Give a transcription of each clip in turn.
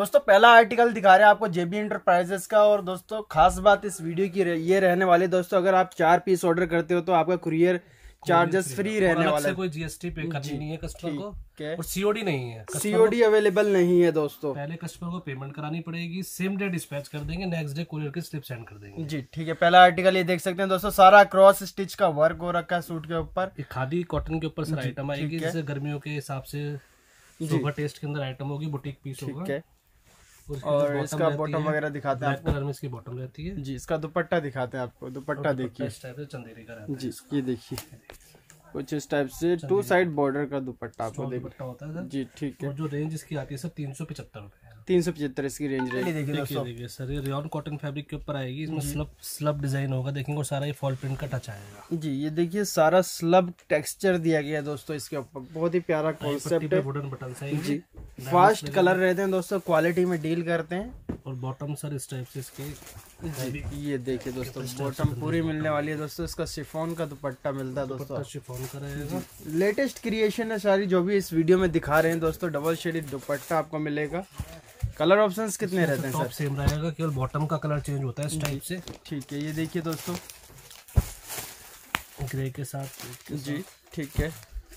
दोस्तों पहला आर्टिकल दिखा रहे हैं आपको जेबी इंटरप्राइजेस का। और दोस्तों खास बात इस वीडियो की ये रहने वाली दोस्तों, अगर आप 4 पीस ऑर्डर करते हो तो आपका कुरियर चार्जेस फ्री रहने वाला है। कोई जीएसटी पे करनी नहीं है कस्टमर को, और सीओडी नहीं है, सीओडी अवेलेबल नहीं है दोस्तों। पहले कस्टमर को पेमेंट करानी पड़ेगी, सेम डे डिस्पैच कर देंगे, नेक्स्ट डे कुरियर की स्लिप सेंड कर देंगे। जी ठीक है। पहला आर्टिकल ये देख सकते हैं दोस्तों, सारा क्रॉस स्टिच का वर्क हो रखा है सूट के ऊपर। खादी कॉटन के ऊपर सर आइटम आएगी, जैसे गर्मियों के हिसाब से सोबर टेस्ट के अंदर आइटम होगी, बुटीक पीस होगा। और इसका बॉटम वगैरह दिखाते हैं आपको। कलर में इसकी बॉटम रहती है जी। इसका दुपट्टा दिखाते हैं आपको। दुपट्टा देखिए इस टाइप से चंदेरी का रहता है। जी, ये देखिए कुछ इस टाइप से 2 साइड बॉर्डर का दुपट्टा आपको दुपट्टा होता है सर। जी ठीक है। और जो रेंज इसकी आती है सर 375 रुपए, 375 इसकी रेंज रहेगी। देखिए सर, ये रेयन कॉटन फैब्रिक के ऊपर आएगी, इसमें स्लब डिजाइन होगा, देखेंगे, और सारा ये फॉल प्रिंट का टच आएगा। जी ये देखिए सारा स्लब टेक्सचर दिया गया है दोस्तों इसके ऊपर। बहुत ही प्यारा कॉन्सेप्ट है। वुडन बटन्स आएंगे जी। फास्ट कलर रहते हैं दोस्तों, क्वालिटी में डील करते हैं। और बॉटम सर इस टाइप से इसके ये देखिए दोस्तों, बॉटम पूरी मिलने वाली है दोस्तों। इसका शिफॉन का दुपट्टा मिलता है दोस्तों, शिफॉन का रहेगा। लेटेस्ट क्रिएशन है सारी जो भी इस वीडियो में दिखा रहे हैं दोस्तों। डबल शेडेड दुपट्टा आपको मिलेगा। कलर ऑप्शंस कितने रहते हैं सर? सेम रहेगा, केवल बॉटम का कलर चेंज होता है इस टाइप से। ठीक है। ये देखिए दोस्तों ग्रे के साथ। जी ठीक है।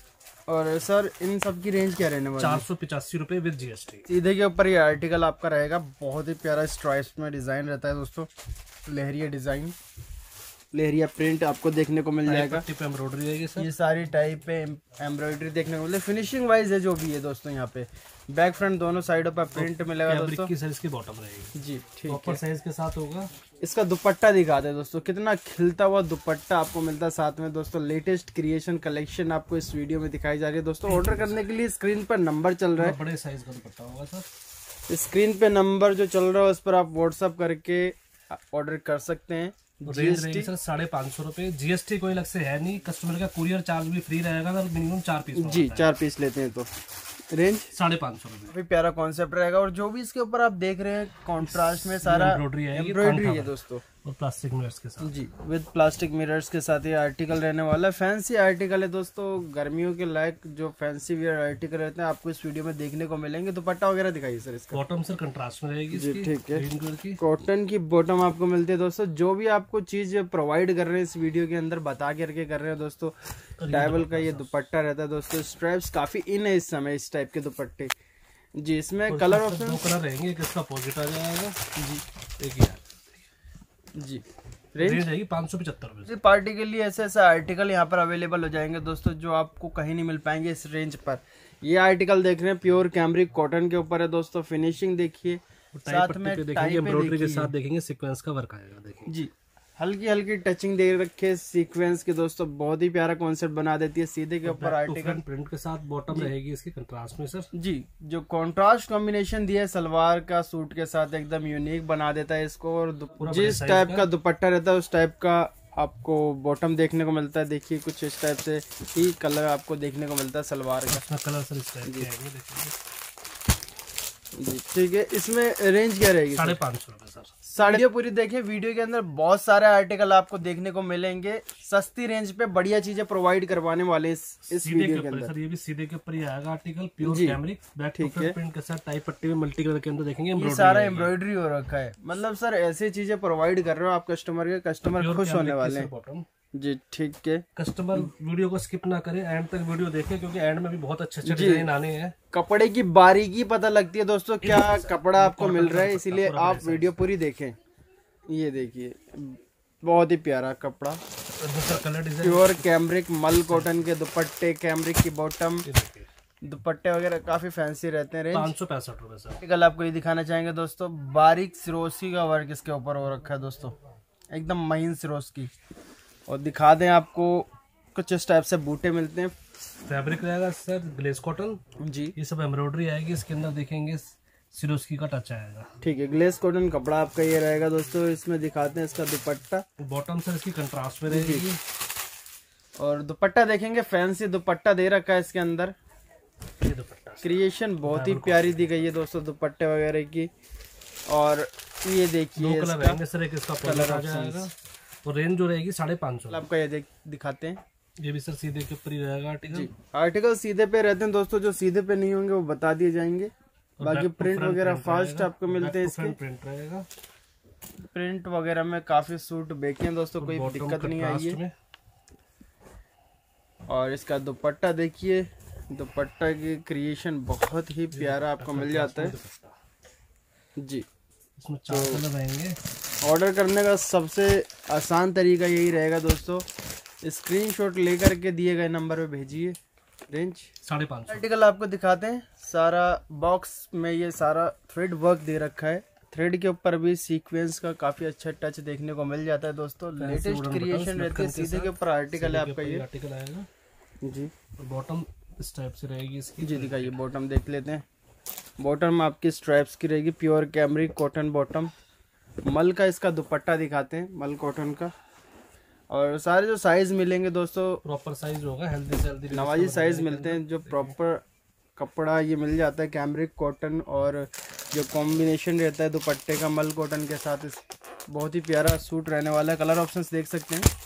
और सर इन सब की रेंज क्या रहने वाली है? 485 रुपए विद जीएसटी। सीधे के ऊपर ये आर्टिकल आपका रहेगा। बहुत ही प्यारा स्ट्राइप्स में डिजाइन रहता है दोस्तों। लहरिया डिजाइन, लहरिया प्रिंट आपको देखने को मिल जाएगा। पट्टी पे एम्ब्रॉयडरी रहेगी सर। ये सारी टाइप पे एम्ब्रॉयडरी देखने को मिले। फिनिशिंग वाइज है जो भी है दोस्तों। यहाँ पे बैक फ्रंट दोनों साइडों पर प्रिंट मिलेगा दोस्तों। की सर इसकी बॉटम रहेगी। जी ठीक है। प्रॉपर साइज के साथ होगा। इसका दुपट्टा दिखाते हैं दोस्तों, कितना खिलता हुआ दुपट्टा आपको मिलता है साथ में दोस्तों। लेटेस्ट क्रिएशन कलेक्शन आपको इस वीडियो में दिखाई जा रही है दोस्तों। ऑर्डर करने के लिए स्क्रीन पर नंबर चल रहा है, बड़े साइज का दुपट्टा होगा सर। स्क्रीन पे नंबर जो चल रहा है उस पर आप व्हाट्सअप करके ऑर्डर कर सकते हैं। जीएसटी सर 550 रुपए, जीएसटी कोई अलग से है नहीं। कस्टमर का कुरियर चार्ज भी फ्री रहेगा अगर मिनिमम 4 पीस। जी 4 पीस लेते हैं तो रेंज 550 रुपए। काफी प्यारा कॉन्सेप्ट रहेगा। और जो भी इसके ऊपर आप देख रहे हैं कॉन्ट्रास्ट में सारा एम्ब्रॉयडरी है दोस्तों, और प्लास्टिक मिरर्स के साथ। जी विद प्लास्टिक मिरर्स के साथ ये आर्टिकल रहने वाला है। फैंसी आर्टिकल है दोस्तों, गर्मियों के लायक जो फैंसी वियर आर्टिकल रहते हैं आपको इस वीडियो में देखने को मिलेंगे। दुपट्टा वगैरह दिखाइए सर इसका। बॉटम सर कंट्रास्ट में रहेगी जी ठीक है। ग्रीन कलर की कॉटन की बॉटम आपको मिलती है दोस्तों। जो भी आपको चीज प्रोवाइड कर रहे हैं इस वीडियो के अंदर बता करके कर रहे हैं दोस्तों। डायबल का ये दुपट्टा रहता है दोस्तों। स्ट्रैप्स काफी इन है इस समय इस टाइप के दुपट्टे। जी इसमें कलर ऑप्शन 2 कलर रहेंगे, एक इसका अपोजिट आ जाएगा जी, एक जी। रेंज रहेगी 575 रुपए। पार्टी के लिए ऐसे ऐसे आर्टिकल यहाँ पर अवेलेबल हो जाएंगे दोस्तों जो आपको कहीं नहीं मिल पाएंगे इस रेंज पर। ये आर्टिकल देख रहे हैं प्योर कैमरिक कॉटन के ऊपर है दोस्तों। फिनिशिंग देखिए, साथ में देखेंगे एम्ब्रॉयडरी के साथ देखेंगे सीक्वेंस का वर्क आएगा। देखिए जी हल्की हल्की टचिंग दे रखे सीक्वेंस के दोस्तों। बहुत ही प्यारा कॉन्सेप्ट बना देती है। सीधे के ऊपर आर्टिकल प्रिंट के साथ बॉटम रहेगी इसकी कंट्रास्ट में सर। जी जो कंट्रास्ट कॉम्बिनेशन दिया है सलवार का सूट के साथ एकदम यूनिक बना देता है इसको। और जिस टाइप का दुपट्टा रहता है उस टाइप का आपको बॉटम देखने को मिलता है। देखिए कुछ इस टाइप से ही कलर आपको देखने को मिलता है सलवार का। कलर सर इस टाइप के आएंगे जी ठीक है। इसमें रेंज क्या रहेगी? 550 रुपए सर। साड़ियाँ पूरी देखें, वीडियो के अंदर बहुत सारे आर्टिकल आपको देखने को मिलेंगे। सस्ती रेंज पे बढ़िया चीजें प्रोवाइड करवाने वाले इस वीडियो के अंदर। सर ये भी सीधे के ऊपर ही आएगा article, pure cambric back to front print के साथ टाइप पट्टी में मल्टी कलर के अंदर देखेंगे ये सारा एम्ब्रॉयडरी हो रखा है। मतलब सर ऐसी चीजें प्रोवाइड कर रहे हो आप कस्टमर के, कस्टमर खुश होने वाले हैं। जी ठीक है। कस्टमर वीडियो को स्किप ना करें, एंड तक वीडियो देखें क्योंकि एंड में भी बहुत अच्छे अच्छे डिजाइन आने हैं। कपड़े की बारीकी पता लगती है दोस्तों क्या कपड़ा आपको मिल रहा है, इसीलिए आप वीडियो पूरी देखें। ये देखिए बहुत ही प्यारा कपड़ा, प्योर कैमरिक मल कॉटन के दुपट्टे, कैमरिक की बॉटम, दुपट्टे वगैरह काफी फैंसी रहते हैं। 565 रुपए सर। कल आपको ये दिखाना चाहेंगे दोस्तों, बारीक सिरोस्की का वर्क इसके ऊपर हो रखा है दोस्तों, एकदम महीन सिरोस्की। और दिखा दें आपको कुछ इस टाइप से बूटे मिलते हैं। फैब्रिक रहेगा सर ग्लेस कॉटन जी। ये सब एम्ब्रॉयडरी आएगी इसके अंदर, देखेंगे सिरोस्की का टच आएगा। ठीक है, ग्लेस कॉटन कपड़ा आपका ये रहेगा दोस्तों। इसमें दिखाते हैं इसका दुपट्टा, बॉटम सर इसकी कंट्रास्ट में रहेगी। और दुपट्टा देखेंगे, फैंसी दुपट्टा दे रखा है इसके अंदर। ये दुपट्टा क्रिएशन बहुत ही प्यारी दी गई है दोस्तों दुपट्टे वगैरह की। और ये देखिए सर एक इसका कलर आ जाएगा। और रेंज जो रहेगी 550 आपका। ये दिखाते हैं, ये भी सर सीधे के ऊपर ही रहेगा आर्टिकल। आर्टिकल सीधे पे रहते हैं दोस्तों, जो सीधे पे नहीं होंगे वो बता दिए जाएंगे। बाकी प्रिंट वगैरह फास्ट आपको मिलते हैं इसके। प्रिंट रहेगा, प्रिंट वगैरह में काफी सूट बेचे हैं दोस्तों, कोई दिक्कत नहीं आई है। और इसका दुपट्टा देखिए, दुपट्टा की क्रिएशन बहुत ही प्यारा आपको मिल जाता है जी। इसमें 4 कलर रहेंगे। ऑर्डर करने का सबसे आसान तरीका यही रहेगा दोस्तों, स्क्रीनशॉट लेकर के दिए गए नंबर पे भेजिए। रेंज 550। आर्टिकल आपको दिखाते हैं। सारा बॉक्स में ये सारा थ्रेड वर्क दे रखा है, थ्रेड के ऊपर भी सीक्वेंस का काफी अच्छा टच देखने को मिल जाता है दोस्तों। लेटेस्ट क्रिएशन रहती है, सीधे के ऊपर आर्टिकल है आपका ये आर्टिकल आएगा जी। बॉटम इस टाइप से रहेगी इसकी जी, दिखाइए बॉटम देख लेते हैं। बॉटम आपकी स्ट्राइप्स की रहेगी, प्योर कैमरिक कॉटन बॉटम। मल का इसका दुपट्टा दिखाते हैं, मल कॉटन का। और सारे जो साइज मिलेंगे दोस्तों प्रॉपर साइज होगा, हेल्दी से हेल्दी नवाजी साइज मिलते हैं। जो प्रॉपर कपड़ा ये मिल जाता है कैमरिक कॉटन, और जो कॉम्बिनेशन रहता है दुपट्टे का मल कॉटन के साथ, इस बहुत ही प्यारा सूट रहने वाला है। कलर ऑप्शंस देख सकते हैं।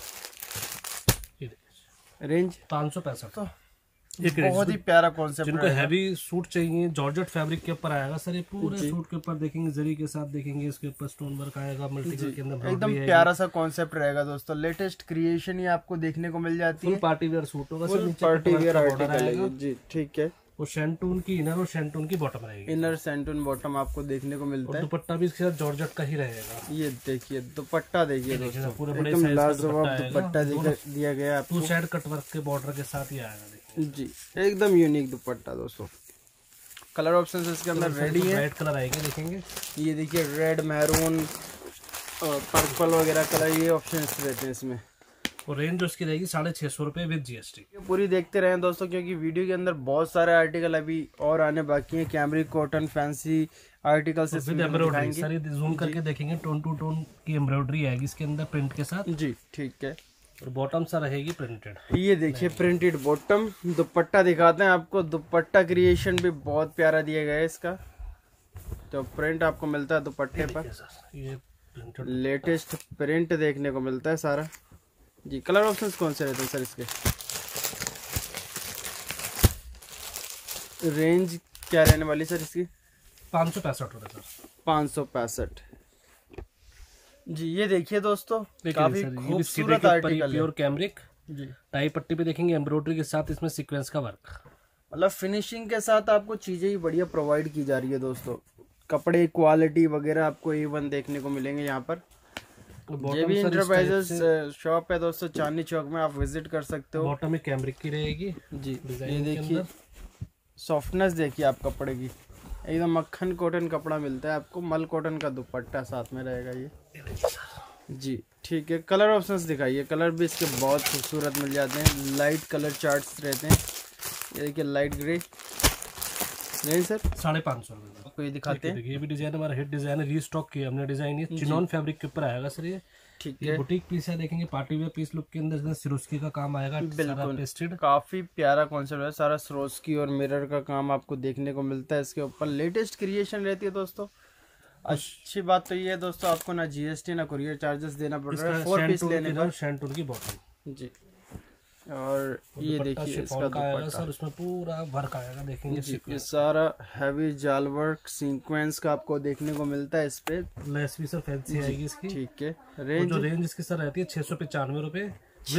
रेंज 565। बहुत ही प्यारा कॉन्सेप्ट। जिनको हैवी सूट चाहिए जॉर्जेट फैब्रिक के ऊपर आएगा सर, ये पूरे सूट के ऊपर देखेंगे जरी के साथ, देखेंगे इसके ऊपर स्टोन वर्क आएगा, मल्टी कलर के अंदर एकदम प्यारा सा कॉन्सेप्ट रहेगा दोस्तों। लेटेस्ट क्रिएशन ही आपको देखने को मिल जाती है। पार्टी वेयर सूट होगा सर, पार्टी वेयर आर्टिकल है जी, ठीक है। वो शैंटून की इनर और शैंटून की बॉटम रहेगी। इनर शैंटून बॉटम आपको देखने को मिलता है। दुपट्टा भी इसके साथ जॉर्जेट का ही रहेगा। ये देखिए दुपट्टा देखिए दोस्तों, पूरे बड़े एकदम लाजवाब दुपट्टा दिया गया है आपको। 2 साइड कट वर्क के बॉर्डर के साथ ही आएगा जी, एकदम यूनिक दुपट्टा दोस्तों। कलर ऑप्शन इसके अंदर रेडी है। रेड कलर आएंगे, देखेंगे ये देखिए रेड, मैरून और पर्पल वगैरह कलर, ये ऑप्शन रहते हैं इसमें। और रेंज उसकी रहेगी 650 रुपए विद जीएसटी। पूरी देखते रहें दोस्तों, क्योंकि वीडियो के अंदर बहुत सारे आर्टिकल अभी और आने बाकी हैं। Cambric cotton fancy articles with embroidery, सारी जूम करके देखेंगे। टोन टू टोन की एम्ब्रॉयडरी आएगी इसके अंदर प्रिंट के साथ जी, ठीक है। और बॉटम सा रहेगी प्रिंटेड। ये देखिए प्रिंटेड बॉटम। दुपट्टा दिखाते हैं आपको, दुपट्टा क्रिएशन भी बहुत प्यारा दिया गया है इसका। तो प्रिंट आपको मिलता है दुपट्टे पर, ये लेटेस्ट प्रिंट देखने को मिलता है सारा जी। कलर ऑप्शंस कौन से रहते हैं सर इसके? रेंज क्या रहने वाली सर इसकी? 565 रुपए सर। 565 जी। ये देखिए दोस्तों, काफी खूबसूरत आर्टिकल है, प्योर कैमरिक जी। टाई पट्टी पे देखेंगे एम्ब्रॉयडरी के साथ इसमें सीक्वेंस का वर्क, मतलब फिनिशिंग के साथ आपको चीजें ही बढ़िया प्रोवाइड की जा रही है दोस्तों। कपड़े क्वालिटी वगैरह आपको A1 देखने को मिलेंगे यहाँ पर। ये भी इंटरप्राइजेस शॉप है दोस्तों, चांदनी चौक में, आप विजिट कर सकते हो। बॉटम में कैमरिक की रहेगी जी। ये देखिए सॉफ्टनेस देखिए आप कपड़े की, एकदम मक्खन कॉटन कपड़ा मिलता है आपको। मल कॉटन का दुपट्टा साथ में रहेगा ये जी, ठीक है। कलर ऑप्शंस दिखाइए। कलर भी इसके बहुत खूबसूरत मिल जाते हैं, लाइट कलर चार्ट्स रहते हैं। ये देखिए लाइट ग्रे। नहीं सर 550 रुपए आपको ये दिखाते हैं। ये भी डिजाइन हमारा हिट डिजाइन है, रीस्टॉक किया हमने डिजाइन। ये चिनॉन फैब्रिक के ऊपर आएगा सर, ये ठीक है। है, बुटीक पीस है, देखेंगे पार्टी वेयर पीस लुक के अंदर सिरोस्की का काम आएगा, बिल्कुल पेस्टेड। काफी प्यारा कॉन्सेप्ट है, सारा सिरोस्की और मिरर का काम आपको देखने को मिलता है इसके ऊपर। लेटेस्ट क्रिएशन रहती है दोस्तों। अच्छी बात तो ये है दोस्तों, आपको ना जीएसटी ना कुरियर चार्जेस देना पड़ रहा है 4 पीस लेने पर। शैंटून की बॉटम जी। और ये देखिए इसका दुपट्टा सर, उसमें पूरा वर्क आएगा, देखेंगे ये सारा हैवी जाल वर्क सीक्वेंस का आपको देखने को मिलता है इस पे। लेस भी सर फैंसी आएगी इसकी, ठीक है। रेंज जो रेंज इसकी सर रहती है 695 रुपए,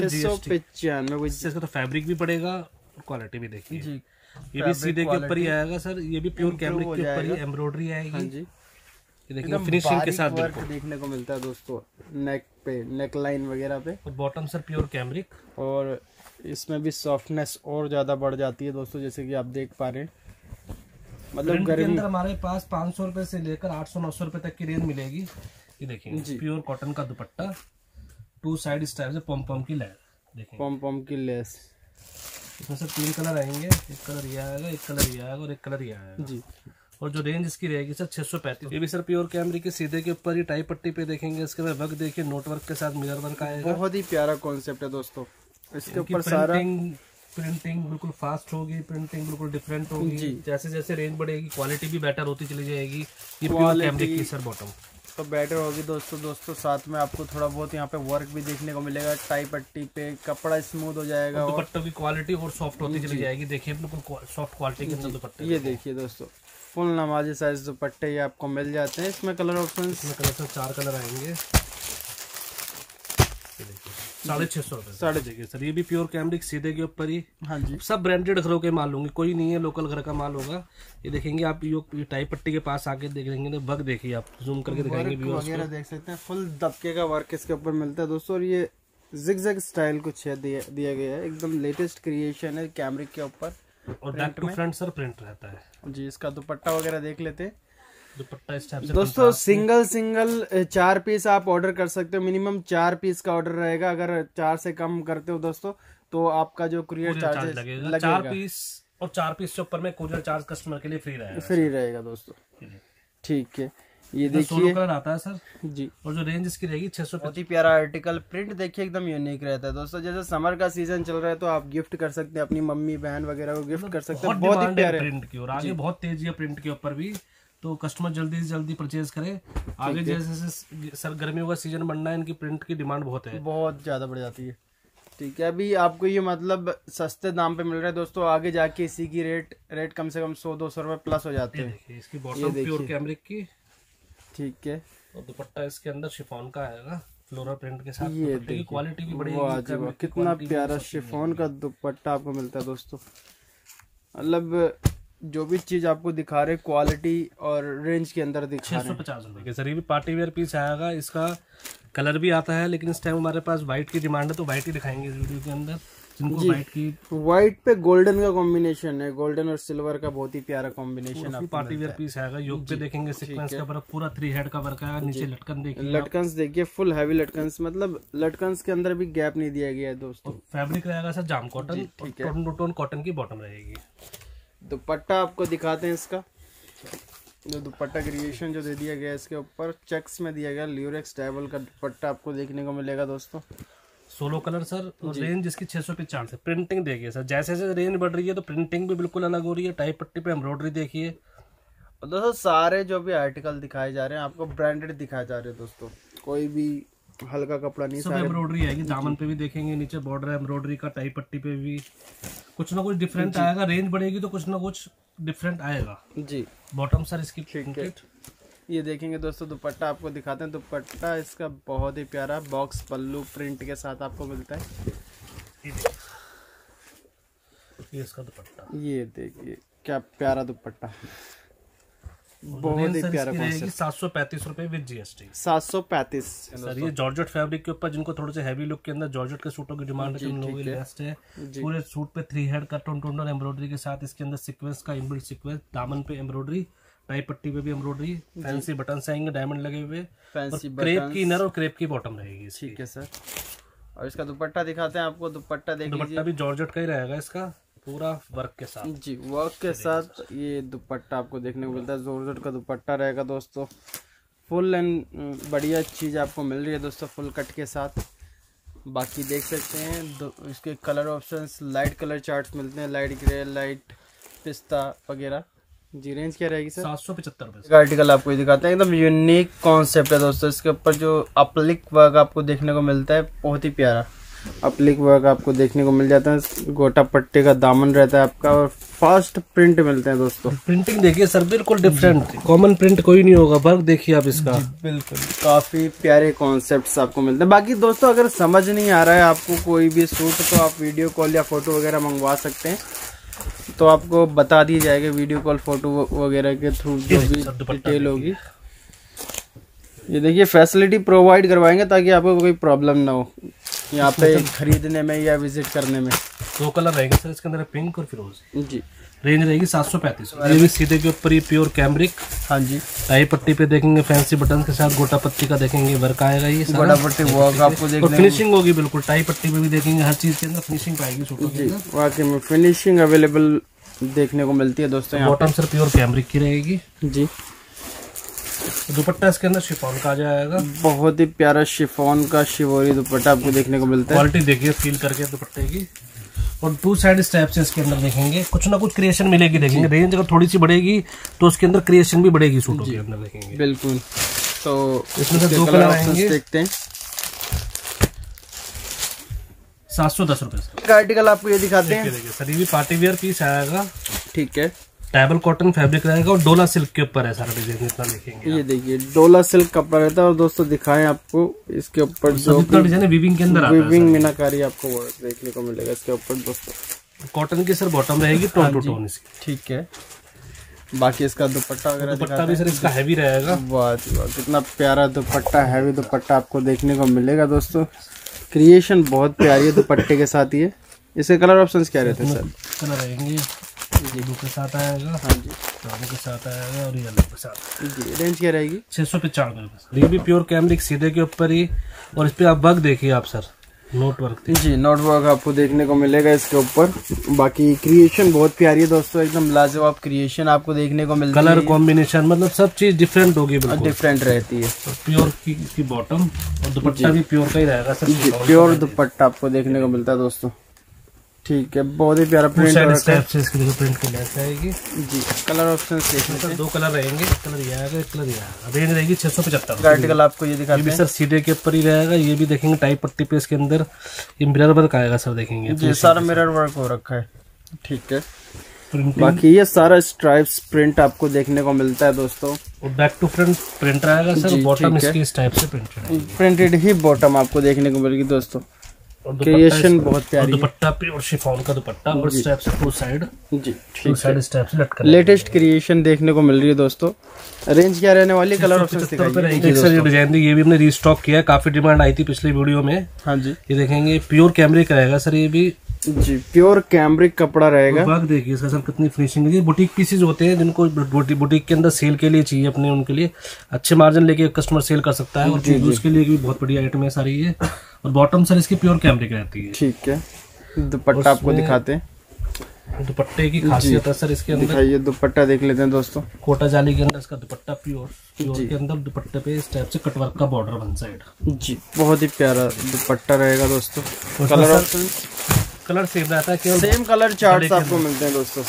695। इसका तो फैब्रिक भी पड़ेगा और क्वालिटी भी देखिए जी। ये भी सीधे के ऊपर ही आएगा सर, ये भी प्योर कैमरिक के ऊपर ही एम्ब्रॉयडरी आएगी जी। ये देखिए फिनिशिंग के साथ वर्क देखने को मिलता है दोस्तों, नेक पे, नेक लाइन वगैरह पे। और बॉटम सर प्योर कैमरिक, और इसमें भी सॉफ्टनेस और ज्यादा बढ़ जाती है दोस्तों, जैसे कि आप देख पा रहे हैं। मतलब गर्मी के अंदर हमारे पास 500 रुपए से लेकर 800-900 रुपए तक की रेंज मिलेगी। ये देखिए प्योर कॉटन का दुपट्टा, 2 साइड इस टाइप से पॉम पॉम की लेस, देखिए पॉम की लेस। इसमें सर 3 कलर आएंगे, एक कलर ये आएगा, एक कलर ये आएगा और एक कलर ये आएगा जी। और जो रेंज इसकी रहेगी सर 635। ये भी सर प्योर कैमरिक के सीधे के ऊपर ही टाई पट्टी पे देखेंगे। इसके बाद वर्क देखिए, नोट वर्क के साथ मिरर वर्क आएगा। बहुत ही प्यारा कॉन्सेप्ट है दोस्तों। इसके ऊपर सारा प्रिंटिंग बिल्कुल फास्ट होगी, प्रिंटिंग बिल्कुल डिफरेंट होगी। जैसे जैसे रेंज बढ़ेगी क्वालिटी भी बेटर होती चली जाएगी। ये प्योर कैमरिक की सर बॉटम, तो बेटर होगी दोस्तों। साथ में आपको थोड़ा बहुत यहाँ पे वर्क भी देखने को मिलेगा, टाई पट्टी पे कपड़ा स्मूथ हो जाएगा। दुपट्टों की क्वालिटी और सॉफ्ट होती चली जाएगी। देखिए बिल्कुल सॉफ्ट क्वालिटी के अंदर दुपट्टे। ये देखिए दोस्तों, फुल नमाजी साइज दुपट्टे ये आपको मिल जाते हैं। इसमें कलर ऑप्शन, इसमें कलर 4 कलर आएंगे। 650 रुपए। 650 सर। ये भी प्योर कैमरिक सीधे के ऊपर ही। हाँ जी, सब ब्रांडेड घरों के माल होंगे, कोई नहीं है लोकल घर का माल होगा। ये देखेंगे आप, ये टाई पट्टी के पास आके देखेंगे तो वर्क देखिए, आप जूम करके दिखाएंगे व्यूअर्स को। देख सकते हैं फुल दबके का वर्क इसके ऊपर मिलता है दोस्तों। और ये जिगजैग स्टाइल कुछ है दिया गया है, एकदम लेटेस्ट क्रिएशन है कैमरिक के ऊपर। और back to front sir print रहता है जी। इसका दुपट्टा वगैरह देख लेते हैं। दुपट्टा इस टाइप से दोस्तों सिंगल 4 पीस आप ऑर्डर कर सकते हो। मिनिमम 4 पीस का ऑर्डर रहेगा। अगर 4 से कम करते हो दोस्तों तो आपका जो कुरियर चार्जेस लगेगा 4 पीस, और 4 पीस से ऊपर में कुरियर चार्ज कस्टमर के लिए फ्री रहेगा दोस्तों। ठीक है, ये देखिए कलर आता है सर जी। और जो रेंज इसकी रहेगी 600। बहुत ही प्यारा आर्टिकल, प्रिंट देखिए एकदम यूनिक रहता है दोस्तों। जैसे समर का सीजन चल रहा है तो आप गिफ्ट कर सकते हैं अपनी मम्मी बहन वगैरह को गिफ्ट कर सकते हैं। बहुत ही प्यारे प्रिंट की, और आगे बहुत तेजी है प्रिंट के ऊपर भी, तो कस्टमर जल्दी से जल्दी परचेज करे। आगे जैसे सर गर्मियों का सीजन बनना है, इनकी प्रिंट की डिमांड बहुत है, बहुत ज्यादा बढ़ जाती है। ठीक है, अभी आपको ये मतलब सस्ते दाम पे मिल रहा है दोस्तों। आगे जाके इसी की रेट कम से कम 100-200 रुपए प्लस हो जाते हैं। इसकी बॉटम प्योर कैमरिक की। ठीक है, और दुपट्टा इसके अंदर शिफॉन का आएगा फ्लोरल प्रिंट के साथ। ये देखिए क्वालिटी भी बढ़िया, कितना प्यारा शिफॉन का दुपट्टा आपको मिलता है दोस्तों। मतलब जो भी चीज आपको दिखा रहे क्वालिटी और रेंज के अंदर दिखा रहे हैं। 650 रुपए के सर। ये भी पार्टी वेयर पीस आएगा। इसका कलर भी आता है, लेकिन इस टाइम हमारे पास व्हाइट की डिमांड है तो व्हाइट ही दिखाएंगे इस वीडियो के अंदर। जिनको व्हाइट पे गोल्डन का कॉम्बिनेशन है, गोल्डन और सिल्वर का बहुत ही प्यारा कॉम्बिनेशन है। पार्टी वेयर पीस आएगा। योग पे देखेंगे सीक्वेंस का वर्क, पूरा 3 हेड का वर्क आएगा। नीचे लटकन देखिए, लटकन देखिए फुल हैवी लटकन, मतलब लटकन के अंदर भी गैप नहीं दिया गया है दोस्तों। फैब्रिक रहेगा सर जाम कॉटन, टोन कॉटन की बॉटम रहेगी। दुपट्टा आपको दिखाते हैं इसका। जो दुपट्टा क्रिएशन जो दे दिया गया है इसके ऊपर चेक्स में दिया गया ल्यूरेक्स डायबल का दुपट्टा आपको देखने को मिलेगा दोस्तों। 16 कलर सर। और रेंज इसकी 650 है। प्रिंटिंग देखिए सर, जैसे जैसे रेंज बढ़ रही है तो प्रिंटिंग भी बिल्कुल अलग हो रही है। टाई पट्टी पे एम्ब्रॉयडरी देखिए। और दोस्तों सारे जो भी आर्टिकल दिखाए जा रहे हैं आपको ब्रांडेड दिखाए जा रहे हैं दोस्तों, कोई भी हल्का कपड़ा नहीं। सब एम्ब्रॉयडरी आएगी। दामन पे भी देखेंगे, नीचे बॉर्डर एम्ब्रॉयडरी का, टाई पट्टी पे भी कुछ ना कुछ डिफरेंट आएगा। रेंज बढ़ेगी तो कुछ ना कुछ डिफरेंट आएगा जी। बॉटम सर इसकी प्रिंटेड। ये देखेंगे दोस्तों दुपट्टा आपको दिखाते हैं। दुपट्टा इसका बहुत ही प्यारा बॉक्स पल्लू प्रिंट के साथ आपको मिलता है। ये इसका दुपट्टा, ये देखिए क्या प्यारा दुपट्टा, बहुत ही प्यारा कॉन्सेप्ट। 735 रुपए विद जीएसटी। 735 सर। ये जॉर्जेट फैब्रिक के ऊपर जिनको थोड़े से हैवी लुक के अंदर जॉर्जेट के सूटों की डिमांड है, उन लोगों के लिए बेस्ट है। पूरे सूट पे 3 हेड का टोन एम्ब्रॉयडरी के साथ इसके अंदर सीक्वेंस का इनबिल्ट सीक्वेंस, दामन पे एम्ब्रॉयडरी, टाई पट्टी पे भी एम्ब्रॉयडरी, फैंसी बटन आएंगे डायमंड लगे हुए, क्रेप की इनर और क्रेप की बॉटम रहेगी। ठीक है सर। और इसका दुपट्टा दिखाते हैं आपको। दुपट्टा देखिए, दुपट्टा भी जॉर्जेट का ही रहेगा इसका, पूरा वर्क के साथ जी। वर्क के साथ ये दुपट्टा आपको देखने को मिलता है। जॉर्जेट का दुपट्टा रहेगा दोस्तों। फुल एंड बढ़िया चीज आपको मिल रही है दोस्तों, फुल कट के साथ। बाकी देख सकते हैं इसके colour options, light colour charts मिलते हैं, लाइट ग्रे, लाइट पिस्ता वगैरह जी। रेंज क्या रहेगी सर? 775 रुपए। आर्टिकल आपको दिखाते हैं, एकदम यूनिक कॉन्सेप्ट है दोस्तों। इसके ऊपर जो अपलिक वर्क आपको देखने को मिलता है, बहुत ही प्यारा अपलिक वर्क आपको देखने को मिल जाता है। गोटा पट्टे का दामन रहता है आपका, और फास्ट प्रिंट मिलते हैं दोस्तों। प्रिंटिंग देखिए सर, बिल्कुल डिफरेंट, कॉमन प्रिंट कोई नहीं होगा। वर्क देखिए आप इसका, बिल्कुल काफी प्यारे कॉन्सेप्ट्स आपको मिलते हैं। बाकी दोस्तों अगर समझ नहीं आ रहा है आपको कोई भी सूट, तो आप वीडियो कॉल या फोटो वगैरह मंगवा सकते हैं, तो आपको बता दी जाएगी वीडियो कॉल फोटो वगैरह के थ्रू जो भी डिटेल होगी। ये देखिए फैसिलिटी प्रोवाइड करवाएंगे ताकि आपको कोई प्रॉब्लम ना हो यहाँ पे खरीदने में या विजिट करने में। 2 कलर रहेंगे सर इसके अंदर, पिंक और फिरोजी जी। रेंज रहेगी 735। ये भी सीधे के ऊपर ये प्योर कैमरिक। हाँ जी। टाई पट्टी पे देखेंगे फैंसी बटन के साथ, गोटा पत्ती का देखेंगे वर्क आएगा। ये गोटा पट्टी वर्क आपको देखने और फिनिशिंग होगी बिल्कुल। टाई पट्टी पे भी देखेंगे, हर चीज के अंदर फिनिशिंग पाएगी सूटों के अंदर। वाकई में फिनिशिंग अवेलेबल देखने को मिलती है दोस्तों। बॉटम सर प्योर कैमरिक की रहेगी जी। दुपट्टा इसके अंदर शिफॉन का आ जाएगा। बहुत ही प्यारा शिफॉन का शिवोरी दुपट्टा आपको देखने को मिलता है। क्वालिटी देखिए फील करके दुपट्टे की। और 2 साइड स्टेप से इसके अंदर देखेंगे कुछ ना कुछ क्रिएशन मिलेगी। देखेंगे रेंज अगर थोड़ी सी बढ़ेगी तो उसके अंदर क्रिएशन भी बढ़ेगी सूटों के अंदर, देखेंगे बिल्कुल। तो इसमें से 2 कलर आएंगे, देखते हैं। 710 रुपए सर। का आर्टिकल आपको ये दिखाते हैं। देखिए सर, ये भी पार्टी वेयर पीस आएगा, ठीक है। टेबल कॉटन फैब्रिक रहेगा और डोला सिल्क के ऊपर है सारा डिजाइन, जितना देखेंगे ये देखिए डोला सिल्क कपड़ा रहता है। और दोस्तों दिखाएं आपको इसके ऊपर जो डिजाइन वीविंग के अंदर आता है, वीविंग मीनाकारी आपको देखने को मिलेगा इसके ऊपर दोस्तों। कॉटन की सर बॉटम रहेगी, टोन टू टोन इसकी, ठीक है। बाकी इसका दुपट्टा वगैरह, दुपट्टा भी सर इसका हैवी रहेगा। वाह कितना प्यारा दुपट्टा, हैवी दुपट्टा आपको देखने को मिलेगा दोस्तों। क्रिएशन बहुत प्यारी है दुपट्टे के साथ। ये इसके कलर ऑप्शंस क्या रहते हैं सर? कलर रहेंगे, ये ब्लू के साथ आएगा, हाँ जी, ब्राउन के साथ आएगा और येलो के साथ जी। रेंज क्या रहेगी? 695 रुपये। ये भी प्योर कैमरिक सीधे के ऊपर ही, और इस पे आप वर्क देखिए आप सर, नोट वर्क जी, नोट वर्क आपको देखने को मिलेगा इसके ऊपर। बाकी क्रिएशन बहुत प्यारी है दोस्तों, एकदम लाजवाब क्रिएशन आपको देखने को मिलती है। कलर कॉम्बिनेशन मतलब सब चीज डिफरेंट होगी, डिफरेंट रहती है। प्योर की बॉटम और दुपट्टा भी प्योर का ही रहेगा सर, प्योर दुपट्टा आपको देखने को मिलता है दोस्तों, ठीक है। बहुत ही प्यारा प्रिंट प्रिंट की लेस आएगी जी। कलर ऑप्शन देखने सर 2 कलर रहेंगे, एक कलर ये आएगा, एक कलर ये आएगा। रेंज रहेगी 675। आर्टिकल आपको ये दिखाते हैं सर सीधे के ऊपर ही रहेगा। ये भी देखेंगे टाइप पट्टी पे, इसके अंदर ये मिरर वर्क आएगा सर, देखेंगे जी, सारा मिरर वर्क हो रखा है, ठीक है। प्रिंटिंग बाकी ये सारा स्ट्राइप्स प्रिंट आपको देखने को मिलता है दोस्तों। और बैक टू फ्रंट प्रिंट आएगा सर, बॉटम इसकी इस टाइप से प्रिंटेड ही बॉटम आपको देखने को मिलेगी दोस्तों। क्रिएशन बहुत प्यारी, दुपट्टा पे और शिफॉन का दुपट्टा और स्टेप से टू साइड जी, ठीक साइड स्टेप से लटका, लेटेस्ट क्रिएशन देखने को मिल रही है दोस्तों। रेंज क्या रहने वाली? कलर ऑप्शन रहेंगे सर। ये डिजाइन ये भी हमने रीस्टॉक किया है, काफी डिमांड आई थी पिछली वीडियो में। हाँ जी, ये देखेंगे प्योर कैमरिक रहेगा सर, ये भी जी प्योर कैमरिक कपड़ा रहेगा। वर्क देखिए इसका सर कितनी फिनिशिंग है। बुटीक पीसेज होते हैं जिनको बुटीक के अंदर सेल के लिए चाहिए अपने, उनके लिए अच्छे मार्जिन लेके कस्टमर सेल कर सकता है, और उसके लिए भी बहुत बढ़िया आइटम है सारी ये। और बॉटम सर इसकी प्योर कैमरिक रहती है, ठीक है। दुपट्टा आपको दिखाते हैं। दुपट्टे की खासियत है सर इसके अंदर, दिखाइए दुपट्टा देख लेते हैं दोस्तों। कोटा जाली के अंदर इसका दुपट्टा प्योर के अंदर दुपट्टे पे इस टाइप से कटवर्क का बॉर्डर वन साइड जी, बहुत ही प्यारा दुपट्टा रहेगा दोस्तों। कलर ऑप्शन कलर सेम रहता है, केवल सेम कलर चार्ट्स आपको मिलते हैं दोस्तों।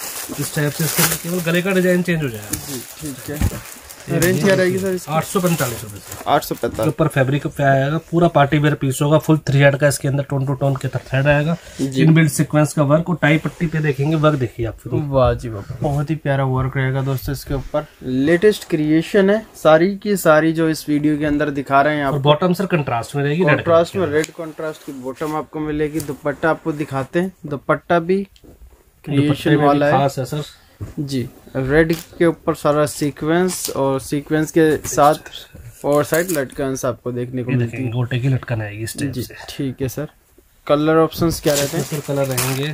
इस टाइप से इसके केवल गले का डिजाइन चेंज हो जाएगा जी, ठीक है। रेंज क्या रहेगी सर इसकी? 845 रुपए से 845 ऊपर फैब्रिक पे आएगा। पूरा पार्टी वेयर पीस होगा, फुल 3 का इसके अंदर टोन टू टोन के थ्रेड आएगा, इनबिल्ट सीक्वेंस का वर्क, और टाई पट्टी पे देखेंगे वर्क देखिए आप। वाह जी वाह, बहुत ही प्यारा वर्क रहेगा दोस्तों इसके ऊपर। लेटेस्ट क्रिएशन है सारी की सारी जो इस वीडियो के अंदर दिखा रहे हैं आप। बॉटम सर कंट्रास्ट में रहेगी, कंट्रास्ट में रेड कंट्रास्ट की बॉटम आपको मिलेगी। दुपट्टा आपको दिखाते हैं, दुपट्टा भी क्रिएशन वाला है खास है सर जी। रेड के ऊपर सारा सीक्वेंस, और सीक्वेंस के साथ और साइड लटकन आपको देखने को मिलती है, गोटे की लटकन आएगी इस टाइप से, ठीक है सर। कलर ऑप्शंस क्या रहते हैं सर? कलर रहेंगे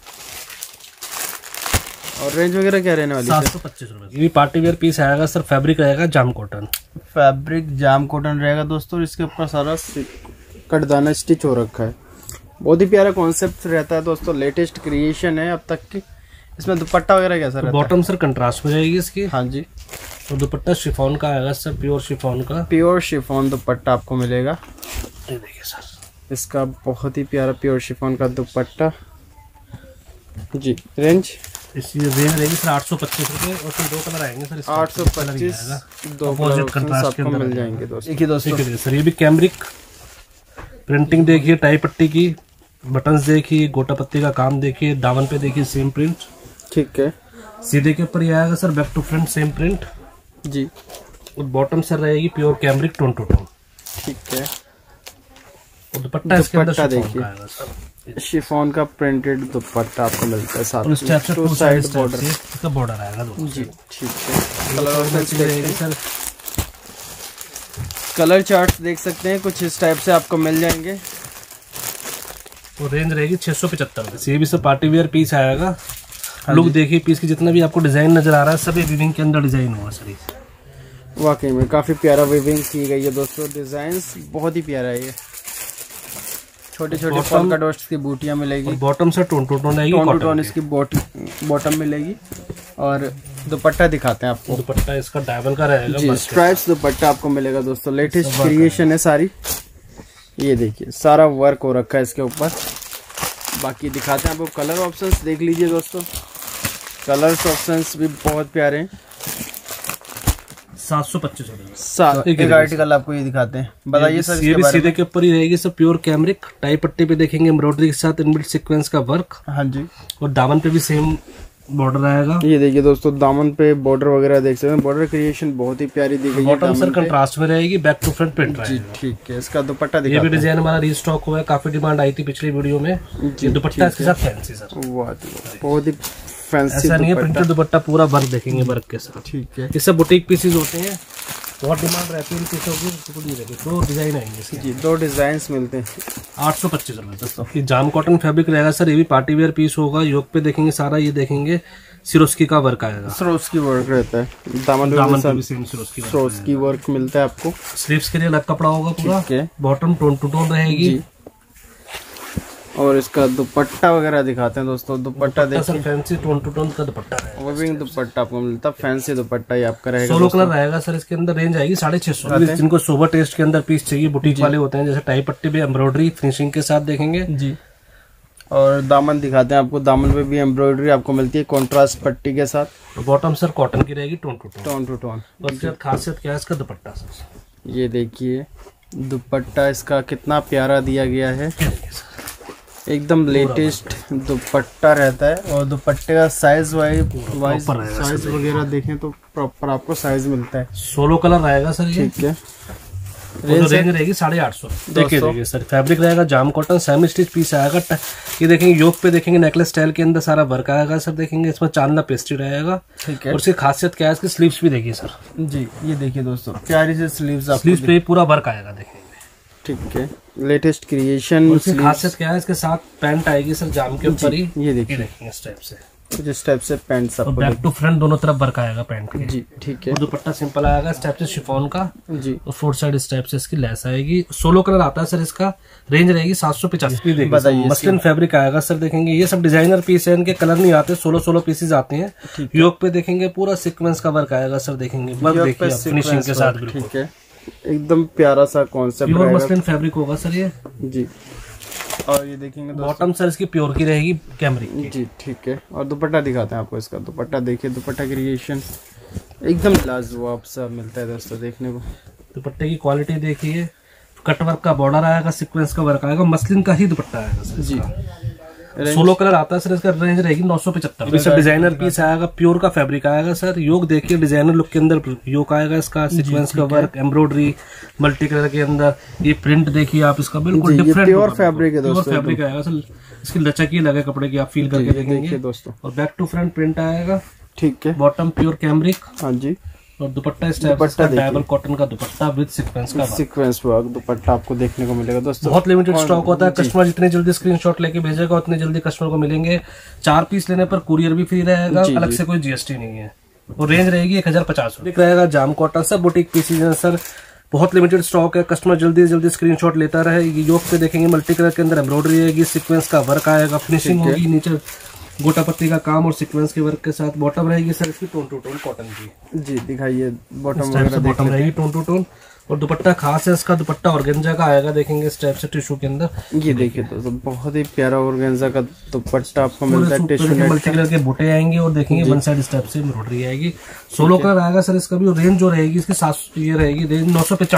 और रेंज वगैरह क्या रहने वाली है? 725 रुपए। ये भी पार्टी वेयर पीस आएगा सर, फैब्रिक रहेगा जाम कॉटन, फैब्रिक जाम कॉटन रहेगा दोस्तों। इसके ऊपर सारा कटदाना स्टिच हो रखा है, बहुत ही प्यारा कॉन्सेप्ट रहता है दोस्तों। लेटेस्ट क्रिएशन है अब तक की। इसमें दुपट्टा वगैरह कैसा रहता है? बॉटम सर कंट्रास्ट में रहेगी इसकी, हाँ जी। और दुपट्टा शिफॉन का आएगा सर, प्योर शिफॉन का, प्योर शिफॉन दुपट्टा आपको मिलेगा। ये देखिए सर, इसका बहुत ही प्यारा प्योर शिफॉन का दुपट्टा जी। रेंज इसकी रेंज रहेगी सर 825 रुपए, और फिर 2 कलर आएंगे सर, 825 2 कलर आपको मिल जाएंगे दोस्तों। देखिए दोस्तों सर, ये भी कैमरिक प्रिंटिंग देखिए, टाई पट्टी की बटन्स देखिए, गोटा पत्ती का काम देखिए, दामन पे देखिए सेम प्रिंट, ठीक है। सीधे के ऊपर ही आएगा sir, back to front same print जी। और बॉटम सर रहेगी pure cambric tone to tone, ठीक है। और दुपट्टा इसके अंदर शिफॉन देखिए, का आएगा सर, शिफॉन का प्रिंटेड दुपट्टा आपको मिलता है साथ और इस टाइप से टू साइड बॉर्डर इसका बॉर्डर आएगा जी, ठीक है। कलर रहेगी सर, कलर चार्ट्स देख सकते हैं, कुछ इस टाइप से आपको मिल जाएंगे। और रेंज रहेगी 675 रुपए। ये भी सर पार्टी वेयर पीस आएगा। लुक देखिए पीस की, जितना भी आपको डिजाइन नजर आ रहा है सभी वीविंग के अंदर डिजाइन हुआ सर। वाकई में काफी प्यारा वीविंग की गई है दोस्तों, डिजाइन बहुत ही प्यारा है। ये छोटे छोटे पोल्का डॉट्स की बूटियां मिलेगी, बॉटम से टोन टू टोन आएगी, टोन टू टोन इसकी बॉटम मिलेगी। और दुपट्टा दिखाते हैं आपको, दुपट्टा इसका डायमंड का रहेगा जी, स्ट्राइप्स दुपट्टा आपको मिलेगा दोस्तों। लेटेस्ट क्रिएशन है सारी, ये देखिए सारा वर्क हो रखा है इसके ऊपर। बाकी दिखाते हैं आपको कलर ऑप्शंस, देख लीजिए दोस्तों। कलर्स ऑप्शंस भी बहुत प्यारे हैं, 725 रुपए। एक आर्टिकल आपको ये दिखाते हैं, बताइए सर। ये भी सीधे के ऊपर ही रहेगी सर, प्योर कैमरिक। टाई पट्टी पे देखेंगे एम्ब्रॉयडरी के साथ इनबिल्ट सीक्वेंस का वर्क। हाँ जी। और दामन पे भी सेम बॉर्डर आएगा। ये देखिए दोस्तों, दामन पे बॉर्डर वगैरह देख सकते हैं, बॉर्डर क्रिएशन बहुत ही प्यारी दी गई है। बॉटम सर कंट्रास्ट में रहेगी, बैक टू फ्रंट प्रिंट जी रहेगा। ठीक है। इसका दुपट्टा ये भी दिखाते हैं। डिजाइन हमारा रीस्टॉक हुआ है, काफी डिमांड आई थी पिछली वीडियो में। ये दुपट्टा इसके साथ फैंसी सर, बहुत ही फैंसी। ऐसा नहीं है प्रिंटेड दुपट्टा, पूरा वर्क देखेंगे वर्क के साथ। ठीक है। ये सब बुटीक पीसेज होते हैं, बहुत डिमांड रहती है इन पीसों की। दो डिजाइन आएंगे इसके जी, 2 डिजाइन मिलते हैं। 825 रुपए दोस्तों। ये जाम कॉटन फैब्रिक रहेगा सर, ये भी पार्टी वेयर पीस होगा। योग पे देखेंगे सारा, ये देखेंगे सिरोस्की का वर्क आएगा। सिरोस्की वर्क रहता है। दामन पे भी सेम सिरोस्की वर्क मिलता है आपको। स्लीव्स के लिए अलग कपड़ा होगा पूरा। ठीक है। बॉटम टोन टू टोन रहेगी। और इसका दुपट्टा वगैरह दिखाते हैं दोस्तों। दुपट्टा देखिए, फैंसी टोन टू टोन का दुपट्टा है। वर्किंग दुपट्टा आपको मिलता है, फैंसी दुपट्टा ही आपका रहेगा। 16 कलर रहेगा सर इसके अंदर। रेंज आएगी 650। जिनको सोबर टेस्ट के अंदर पीस चाहिए, बुटीक वाले होते हैं, जैसे टाई पट्टी पे एम्ब्रॉयडरी फिनिशिंग के साथ देखेंगे जी। और दामन दिखाते हैं आपको। दामन पे भी एम्ब्रॉयडरी आपको मिलती है कॉन्ट्रास्ट पट्टी के साथ। बॉटम सर कॉटन की रहेगी, tone to tone to tone. और उसके खासियत क्या है इसका दुपट्टा सर, ये देखिए दुपट्टा इसका कितना प्यारा दिया गया है, एकदम लेटेस्ट दुपट्टा रहता है। और दुपट्टे का साइज वाइज साइज वगैरह देखें तो प्रॉपर आपको साइज मिलता है। 16 कलर रहेगा सर ये। ठीक है। रेंज रहेगी 850। देखिए सर, फैब्रिक रहेगा जाम कॉटन, सेमी स्टिच पीस आएगा। ये देखेंगे योग पे देखेंगे नेकलेस स्टाइल के अंदर सारा वर्क आएगा सर। देखेंगे इसमें चांदला पेस्ट्री रहेगा। ठीक है। और इसकी खासियत क्या है, इसकी स्लीव्स भी देखिए सर जी। ये देखिए दोस्तों, प्यारी से स्लीव्स पे पूरा वर्क आएगा देखेंगे। ठीक है। Latest creation. उसकी खासियत क्या है, इसके साथ पैंट आएगी सर जाम के ऊपर ही। ये देखिए इस टाइप से, जिस टाइप से पैंट सब बैक टू फ्रंट दोनों तरफ वर्क आएगा पैंट के। जी ठीक है। और दुपट्टा सिंपल आएगा इस टाइप से शिफॉन का जी। और 4 साइड इस टाइप से इसकी लेस आएगी। 16 कलर आता है सर इसका। रेंज रहेगी 785। बताइए मसलिन फैब्रिक आएगा सर। देखेंगे ये सब डिजाइनर पीस है, इनके कलर नहीं आते, 16 पीसेज आते हैं। योग पे देखेंगे पूरा सीक्वेंस का वर्क आएगा सर। देखेंगे वर्क देखिए फिनिशिंग के साथ। ठीक है। एकदम प्यारा सा कॉन्सेप्ट प्योर मसलिन फैब्रिक होगा सर ये जी। और ये देखेंगे बॉटम सर इसकी प्योर की रहेगी कैमरिक की। जी ठीक है। और दुपट्टा दिखाते हैं आपको। इसका दुपट्टा देखिए, दुपट्टा क्रिएशन एकदम लाजवाब सा मिलता है दोस्तों देखने को। दुपट्टे की क्वालिटी देखिए, कट वर्क का बॉर्डर आएगा, सीक्वेंस का वर्क आएगा, मसलिन का ही दुपट्टा आएगा सर जी। 16 कलर आता है सर इसका। रेंज रहेगी 975। डिजाइनर पीस आएगा, प्योर का फैब्रिक आएगा सर। योग देखिए डिजाइनर लुक के अंदर योग आएगा इसका, सीक्वेंस का वर्क, एम्ब्रॉयडरी मल्टी कलर के अंदर। ये प्रिंट देखिए आप इसका, बिल्कुल डिफरेंट प्योर फैब्रिक है दोस्तों। प्योर फैब्रिक आएगा सर। इसकी लचक ही लगे कपड़े की, आप फील करके देखेंगे दोस्तों। और बैक टू फ्रंट प्रिंट आएगा। ठीक है। Bottom pure cambric. हाँ जी। और दुपट्टा इस टाइप का डबल कॉटन का दुपट्टा विद सीक्वेंस का सीक्वेंस वर्क दुपट्टा आपको देखने को मिलेगा दोस्तों। बहुत लिमिटेड स्टॉक होता है। कस्टमर जितनी जल्दी स्क्रीनशॉट लेके भेजेगा उतनी जल्दी कस्टमर को मिलेंगे। 4 पीस लेने पर कुरियर भी फ्री रहेगा, अलग से कोई जीएसटी नहीं है। और रेंज रहेगी 1050 रुपए रहेगा। जाम कॉटन सब बुटीक पीसेज हैं सर, बहुत लिमिटेड स्टॉक है। कस्टमर जल्दी से जल्दी स्क्रीनशॉट लेता रहे। ये योग पे देखेंगे मल्टी कलर के अंदर एम्ब्रॉयडरी रहेगी, सीक्वेंस का वर्क आएगा, फिनिशिंग होगी नीचे गोटा पत्ती का काम और सीक्वेंस के वर्क के साथ। बॉटम रहेगी सर इसकी टोन टू टोन कॉटन की जी। दिखाइए बॉटम बॉटम रहेगी टोन टू टोन। और दुपट्टा खास है इसका, दुपट्टा ऑर्गेन्जा का आएगा देखेंगे इस टाइप से टिश्यू के अंदर। ये देखिए दोस्तों, बहुत ही प्यारा ऑर्गेन्जा का दुपट्टा आपको मिलता है। टिश्यू मल्टी कलर के बूटे आएंगे और देखेंगे वन साइड इस टाइप से एम्ब्रॉयडरी आएगी। 16 कलर आएगा सर इसका भी। और रेंज जो रहेगी इसकी 700 ये रहेगी रेंज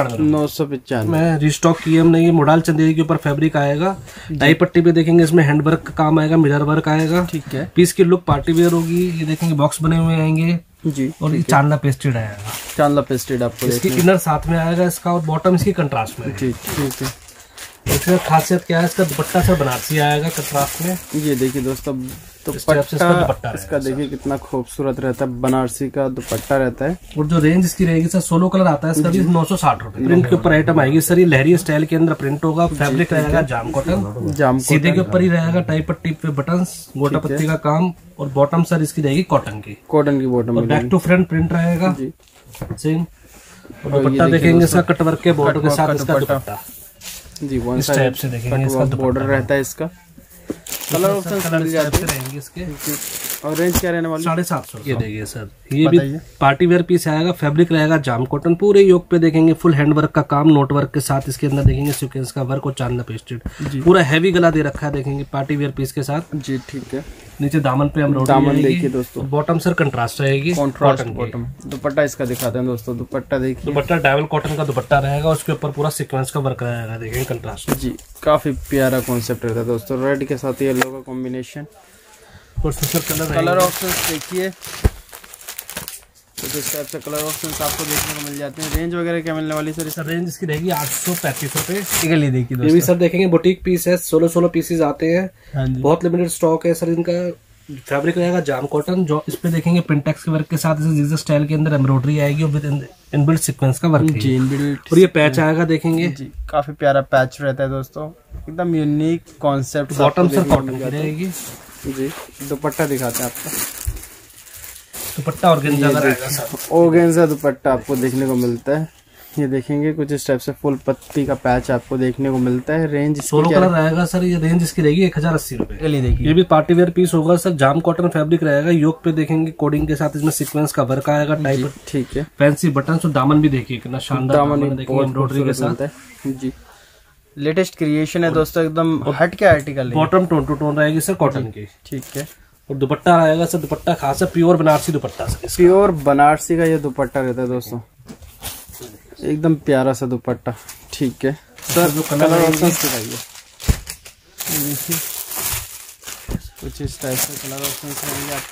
995 में रिस्टॉक की हमने। ये मोडाल चंदेरी के ऊपर फैब्रिक आएगा। टाई पट्टी पे देखेंगे इसमें हैंड वर्क का काम आएगा, मिरर वर्क आएगा। ठीक है। पीस की लुक पार्टी वेयर होगी। ये देखेंगे बॉक्स बने हुए आएंगे जी। और ये चांदला पेस्टेड आएगा। चांदला पेस्टेड आपको इसकी इनर साथ में आएगा इसका और बॉटम इसकी कंट्रास्ट में। ठीक है। इसका खासियत क्या है, इसका दुपट्टा सर बनारसी आएगा कंट्रास्ट में। ये देखिए दोस्तों दुपट्टा इसका देखिए कितना खूबसूरत रहता है, बनारसी का दुपट्टा रहता है। और जो रेंज इसकी रहेगी सर 16 कलर आता है इसका भी 960 रुपए। प्रिंट के ऊपर आइटम आएगी सर। ये लहरिया स्टाइल के अंदर प्रिंट होगा। फैब्रिक रहेगा जाम कॉटन, सीधे के ऊपर ही रहेगा। टाई पट्टी पे बटन, गोटा पत्ती का काम। और बॉटम सर इसकी रहेगी कॉटन की bottom. Back to front print रहेगा सेम। और दुपट्टा देखेंगे इसका कटवर्क के बॉर्डर के साथ इसका दुपट्टा जी। वन साइड से देखेंगे इसका बॉर्डर रहता है। इसका कलर ऑप्शन मिल जाते हैं इसके। और रेंज क्या रहने वाली? 750। ये देखिए सर, ये भी पार्टी वेयर पीस आएगा। फैब्रिक रहेगा जाम कॉटन, पूरे योग पे देखेंगे फुल हैंड वर्क का काम, नोट वर्क के साथ इसके अंदर देखेंगे सीक्वेंस का वर्क और चांदना पेस्टेड, पूरा हैवी गला दे रखा है देखेंगे पार्टी वेयर पीस के साथ जी। ठीक है, नीचे दामन पे एम्ब्रॉयडरी, दामन देखिए दोस्तों, बॉटम सर कंट्रास्ट रहेगी, कॉन्ट्रास्ट बॉटम। दुपट्टा इसका दिखाते हैं दोस्तों, दुपट्टा देखिए, दुपट्टा डाबल कॉटन का दुपट्टा रहेगा, उसके ऊपर पूरा सीक्वेंस का वर्क रहेगा देखेंगे कंट्रास्ट जी। काफी प्यारा कॉन्सेप्ट रहता है दोस्तों, रेड के साथ येलो का कॉम्बिनेशन। और सर कलर ऑप्शंस देखिए, कुछ इस टाइप से कलर ऑप्शंस आपको देखने को मिल जाते हैं। रेंज वगैरह क्या मिलने वाली सर? रेंज इसकी रहेगी 835 रुपए। ये देखिए ये भी सर देखेंगे बुटीक पीस है, 16 पीसेस आते हैं, बहुत लिमिटेड स्टॉक है सर इनका। फैब्रिक रहेगा जाम कॉटन, जो इस पे देखेंगे पिंटेक्स के वर्क के साथ जीजर स्टाइल के अंदर एम्ब्रॉयडरी आएगी और विद इनबिल्ट सीक्वेंस का वर्क जी, इनबिल्ट। और ये पैच आएगा देखेंगे जी, काफी प्यारा पैच रहता है दोस्तों, एकदम unique concept. Bottom sir cotton की रहेगी जी। दुपट्टा दिखाते हैं आपको, दुपट्टा ऑर्गेन्जा का रहेगा सर, ऑर्गेन्जा दुपट्टा आपको देखने को मिलता है। ये देखेंगे कुछ इस टाइप से फुल पत्ती का पैच आपको देखने को मिलता है। रेंज 16 कलर रहेगा सर, ये रेंज इसकी रहेगी 1080 रुपए। ये भी पार्टी वेयर पीस होगा सर, जाम कॉटन फैब्रिक रहेगा, योग पे देखेंगे कोडिंग के साथ इसमें सीक्वेंस का वर्क आएगा टाइप। ठीक है, फैंसी बटन और दामन भी देखिए कितना शानदार दामन देखेंगे एम्ब्रॉयडरी के साथ जी। लेटेस्ट क्रिएशन है दोस्तों, एकदम हट के आर्टिकल है। बॉटम टोन टू टोन रहेगी सर कॉटन की। ठीक है, और दुपट्टा रहेगा सर, दुपट्टा खास है प्योर बनारसी दुपट्टा सर, प्योर बनारसी का ये दुपट्टा रहता है दोस्तों, एकदम प्यारा सा दुपट्टा। ठीक है सर, जो कलर ऑप्शंस दिखाइए, देखिए कुछ इस टाइप से कलर ऑप्शंस रहेंगे आपके।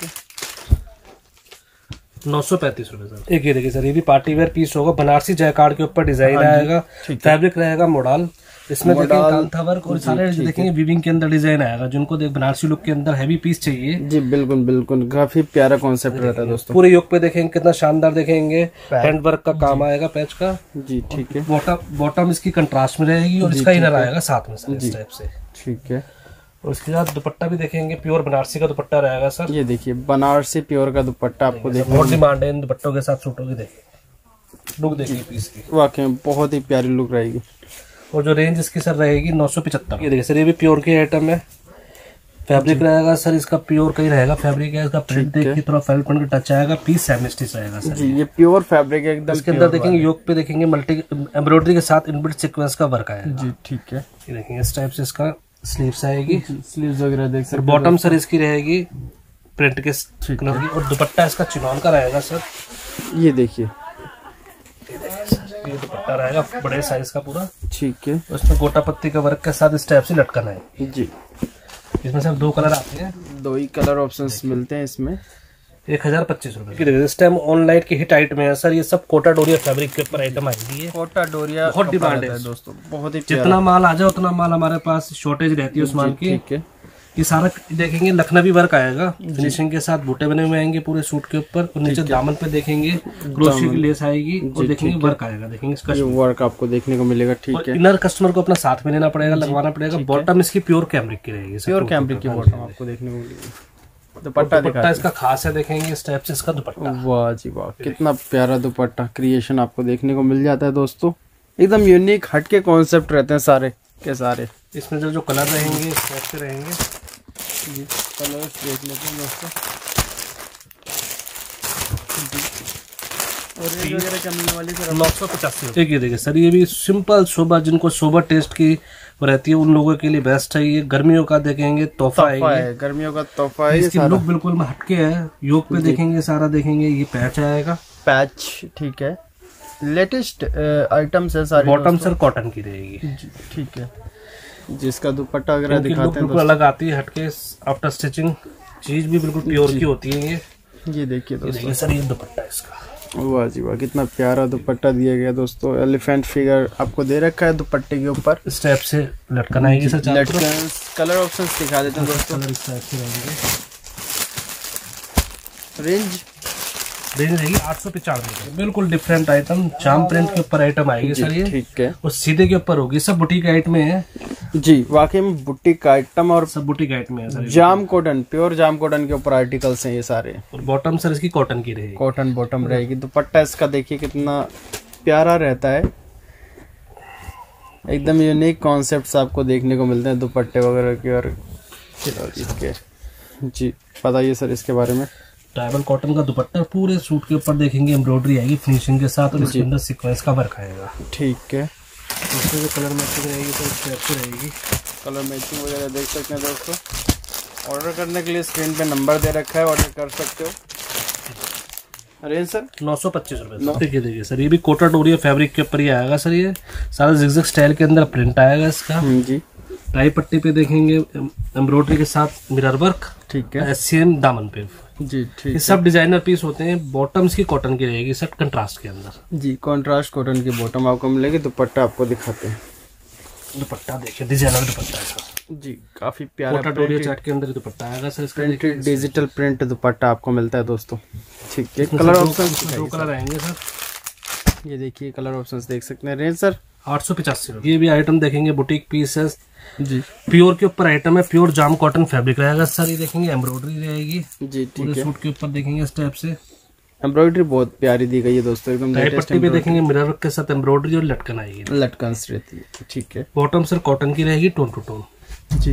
935 रुपए सर। एक ये देखिए सर, ये भी पार्टी वेयर पीस होगा, बनारसी जयकार्ड के ऊपर डिजाइन आएगा, फैब्रिक रहेगा मॉडल, इसमें देखेंगे कांथा वर्क और सारे देखेंगे वीविंग के अंदर डिजाइन आएगा, जिनको देख बनारसी लुक के अंदर हैवी पीस चाहिए जी। बिल्कुल बिल्कुल, काफी प्यारा कॉन्सेप्ट रहता है दोस्तों। पूरे योग पे देखेंगे कितना शानदार देखेंगे हैंड वर्क का काम आएगा पैच का जी। ठीक है, बॉटम इसकी कंट्रास्ट में रहेगी और इसका इनर आएगा साथ में सर इस टाइप से। ठीक है, और उसके साथ दुपट्टा भी देखेंगे प्योर बनारसी का दुपट्टा रहेगा सर। ये देखिए बनारसी प्योर का दुपट्टा आपको देखिए, बहुत डिमांड है इन दुपट्टों के साथ सूटों की। देखिए लुक देखिए पीस की, वाकई में बहुत ही प्यारी लुक रहेगी। और जो रेंज इसकी सर रहेगी 975। ये देखिए सर, ये भी प्योर की आइटम है, फैब्रिक रहेगा सर इसका प्योर का ही रहेगा, फैब्रिक है इसका, प्रिंट देखिए थोड़ा फेल्ट प्रिंट का टच आएगा, पीस सेमी स्टिच आएगा सर जी। ये प्योर फैब्रिक है एकदम। इसके अंदर देखेंगे योग पे देखेंगे मल्टी एम्ब्रॉयडरी के साथ इनबिल्ट सीक्वेंस का वर्क आएगा जी। ठीक है, ये देखेंगे इस टाइप से इसका स्लीव्स आएगी, स्लीव्स वगैरह देख सकते। बॉटम सर इसकी रहेगी प्रिंट के कलर की, और दुपट्टा इसका चिनॉन का रहेगा सर। ये देखिए, ये दुपट्टा रहेगा बड़े साइज का पूरा। ठीक है, उसमें गोटा पत्ती का वर्क के साथ इस टाइप से लटकन है जी। इसमें सिर्फ 2 कलर आते हैं, 2 ही कलर ऑप्शंस मिलते हैं इसमें। 1025 रुपए। इस टाइम ऑनलाइन की हिट आइटम है सर, ये सब कोटा डोरिया फैब्रिक के ऊपर आइटम आएगी। है कोटा डोरिया बहुत डिमांड है दोस्तों, बहुत ही जितना माल आ जाए उतना माल हमारे पास शॉर्टेज रहती है उस माल की। ठीक है, ये सारा देखेंगे लखनवी वर्क आएगा, फिनिशिंग के साथ बूटे बने हुए आएंगे पूरे सूट के ऊपर, और नीचे दामन पे देखेंगे क्रोशे की लेस आएगी और देखेंगे वर्क आएगा, देखेंगे इसका वर्क आपको देखने को मिलेगा। ठीक है, इनर कस्टमर को अपना साथ में लेना पड़ेगा, लगवाना पड़ेगा। बॉटम इसकी प्योर कैमरिक की रहेगी, प्योर कैमरिक की बॉटम आपको देखने को मिलेगी। दुपट्टा इसका खास है, देखेंगे इस टाइप से इसका दुपट्टा। वाह जी वाह, कितना प्यारा दुपट्टा क्रिएशन आपको देखने को मिल जाता है दोस्तों, एकदम यूनिक हटके कॉन्सेप्ट रहते हैं सारे के सारे। इसमें जो कलर रहेंगे इस टाइप से रहेंगे जी। कलर्स देख लेते हैं दोस्तों, और रेंज वगैरह क्या मिलने वाली सर? 985। एक ये देखिए सर, ये भी सिंपल सोबर, जिनको सोबर टेस्ट की रहती है उन लोगों के लिए बेस्ट है। ये गर्मियों का देखेंगे तोहफा है, गर्मियों का तोहफा है। इसकी लुक बिल्कुल हटके है, योग पे देखेंगे सारा देखेंगे ये पैच आएगा, पैच। ठीक है, लेटेस्ट आइटम्स है सारी। बॉटम सर कॉटन की रहेगी। ठीक है, जिसका दुपट्टा वगैरह दिखाते हैं बिल्कुल अलग आती है हटके, आफ्टर स्टिचिंग चीज भी बिल्कुल प्योर की होती है। ये देखिए दोस्तों सर, ये दुपट्टा इसका। वाह जी वाह, कितना प्यारा दुपट्टा दिया गया दोस्तों। एलिफेंट फिगर आपको दे रखा है दुपट्टे के ऊपर, इस टाइप से लटकन आएगी सर। लटकन कलर ऑप्शंस दिखा देते हैं दोस्तों। इस टाइप से रहेंगे। रेंज रहेगी 895। बिल्कुल डिफरेंट आइटम, जाम प्रिंट के ऊपर आइटम आएगी सर ये। ठीक है, और सीधे के ऊपर होगी, सब बुटीक आइटम है जी। वाकई में बुटीक आइटम और सब बुटीक आइटम है सर। जाम कॉटन, प्योर जाम कॉटन के ऊपर आर्टिकल्स हैं ये सारे। और बॉटम सर इसकी कॉटन की रहेगी, कॉटन बॉटम रहेगी। दुपट्टा इसका देखिए कितना प्यारा रहता है, एकदम यूनिक कॉन्सेप्ट्स आपको देखने को मिलते हैं दुपट्टे वगैरह के। और इसके जी बताइए सर इसके बारे में। ट्राइबल कॉटन का दुपट्टा, पूरे सूट के ऊपर देखेंगे एम्ब्रॉयडरी आएगी फिनिशिंग के साथ और इसके अंदर सीक्वेंस का वर्क आएगा। ठीक है, उसमें जो कलर मैचिंग रहेगी तो इस टाइप से रहेगी। कलर मैचिंग वगैरह देख सकते हैं दोस्तों। ऑर्डर करने के लिए स्क्रीन पे नंबर दे रखा है, ऑर्डर कर सकते हो। रेंज सर 925 रुपये। देखिए सर ये भी कोटा डोरिया फैब्रिक के ऊपर ही आएगा सर। ये सारा जिगजैग स्टाइल के अंदर प्रिंट आएगा इसका जी। टाई पट्टी पे देखेंगे एम्ब्रॉयडरी के साथ मिरर वर्क। ठीक है, सेम दामन पे जी। ठीक, ये सब डिजाइनर पीस होते हैं। बॉटम्स की कॉटन की रहेगी सर, कंट्रास्ट के अंदर। जी कॉन्ट्रास्ट कॉटन की बॉटम आपको मिलेगी। दुपट्टा आपको दिखाते हैं। दुपट्टा देखिए, डिजाइनर दुपट्टा है सर जी, काफी प्यारा कोटा डोरिया चार्ट के अंदर दुपट्टा आएगा सर। इसका प्रिंटेड डिजिटल प्रिंट दुपट्टा आपको मिलता है दोस्तों। ठीक है, कलर ऑप्शन दो कलर आएंगे सर। ये देखिए कलर ऑप्शंस देख सकते हैं। रेंज सर 885 रुपये। ये भी आइटम देखेंगे बुटीक पीस है जी। प्योर के ऊपर आइटम है, प्योर जाम कॉटन फैब्रिक रहेगा सर। ये देखेंगे एम्ब्रॉयडरी रहेगी जी। ठीक पूरे है, सूट के ऊपर देखेंगे इस टाइप से एम्ब्रॉयडरी बहुत प्यारी दी गई है दोस्तों, एकदम टाई पट्टी पे देखेंगे मिरर वर्क के साथ एम्ब्रॉयडरी और लटकन आएगी। लटकन रहती है। ठीक है, बॉटम सर कॉटन की रहेगी, टोन टू टोन जी।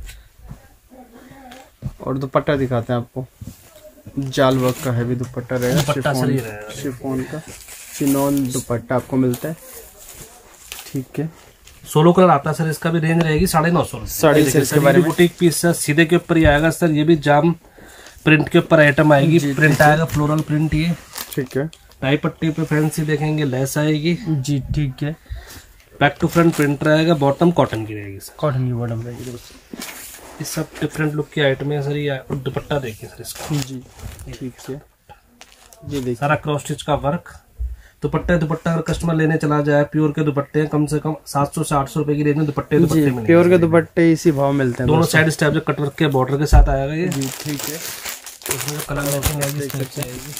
और दुपट्टा दिखाते हैं आपको। जाल वर्क का हैवी दुपट्टा रहेगा, दुपट्टा सर ये रहेगा शिफॉन का चिनॉन दुपट्टा आपको मिलता है। ठीक है, 16 कलर आता है सर। इसका भी रेंज रहेगी 950 साड़ी से इसके बारे में। बुटीक पीस सर सीधे के ऊपर ही आएगा सर। ये भी जाम प्रिंट के ऊपर आइटम आएगी, प्रिंट आएगा फ्लोरल प्रिंट। ये ठीक है, टाई पट्टी पे फैंसी देखेंगे लेस आएगी जी। ठीक है, बैक टू फ्रंट प्रिंट रहेगा। बॉटम कॉटन की रहेगी सर, कॉटन की बॉटम रहेगी दोस्तों। ये सब डिफरेंट लुक की आइटम है सर। ये और दुपट्टा देखिए सर इसका जी। ठीक है, ये देखिए सारा क्रॉस स्टिच का वर्क। दुपट्टा अगर कस्टमर लेने चला जाए, प्योर के दुपट्टे कम से कम 700 से 800 रुपए की रेंज में दुपट्टे मिलेंगे। प्योर के दुपट्टे इसी भाव मिलते हैं दोनों साइड स्टेप कटवर्क के बॉर्डर के साथ आएगा ये जी। ठीक है, उसमें जो कलर मैचिंग आएगी इस टाइप से आएगी।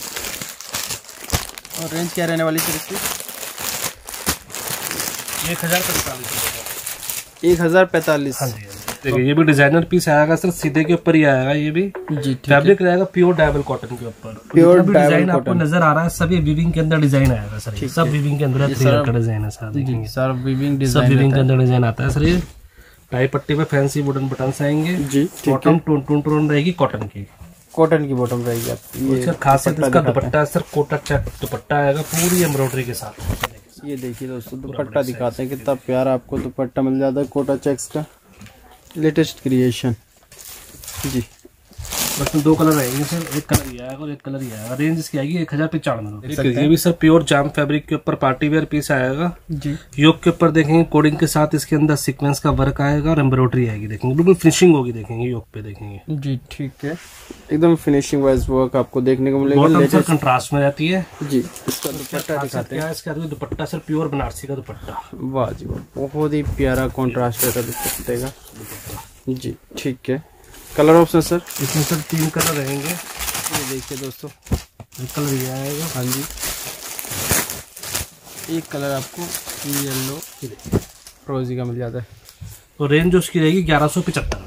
और रेंज क्या रहने वाली सर इसकी? 1045। 1045। हाँ जी। देखिए ये भी डिजाइनर पीस आएगा सर, सीधे के ऊपर ही आएगा। ये भी जी। फैब्रिक रहेगा प्योर डायबल कॉटन के ऊपर। प्योर डिजाइन आपको नजर आ रहा है, सभी वीविंग के अंदर डिजाइन आएगा सर। सब वीविंग के अंदर 3 का डिजाइन है सर। देखेंगे सर वीविंग सब वीविंग के अंदर डिजाइन आता है सर। ये टाई पट्टी पे फैंसी वुडन बटन्स आएंगे जी। बॉटम टोन रहेगी कॉटन की। कॉटन की बॉटम रहेगी आपकी। इसका खासियत इसका दुपट्टा सर, कोटा चेक दुपट्टा आएगा पूरी एम्ब्रॉयडरी के साथ। ये देखिए दोस्तों दुपट्टा दिखाते हैं कितना प्यारा आपको दुपट्टा मिल जाता है कोटा चेक्स का, लेटेस्ट क्रिएशन जी। बस में 2 कलर आएंगे सर, एक कलर ये आएगा और एक कलर ये आएगा। रेंज इसकी आएगी 1095। ये भी सर प्योर जाम फैब्रिक के ऊपर पार्टी वेयर पीस आएगा जी। योक के ऊपर देखेंगे कोडिंग के साथ इसके अंदर सीक्वेंस का वर्क आएगा और एम्ब्रॉयडरी आएगी। देखेंगे बिल्कुल फिनिशिंग होगी, देखेंगे योक पे देखेंगे जी। ठीक है, एकदम फिनिशिंग वाइज वर्क आपको देखने को मिलेगा। बॉटम सर कंट्रास्ट में रहती है जी। इसका दुपट्टा दिखाते हैं। इसका दुपट्टा सर प्योर बनारसी का दुपट्टा। वाह जी वाह, बहुत ही प्यारा कॉन्ट्रास्ट रहता है दुपट्टे का जी। ठीक है, कलर ऑप्शन सर इसमें सर 3 कलर रहेंगे। ये देखिए दोस्तों, एक कलर ये आएगा। हाँ जी, एक कलर आपको येलो रोजी का मिल जाता है। तो रेंज जो उसकी रहेगी 1175।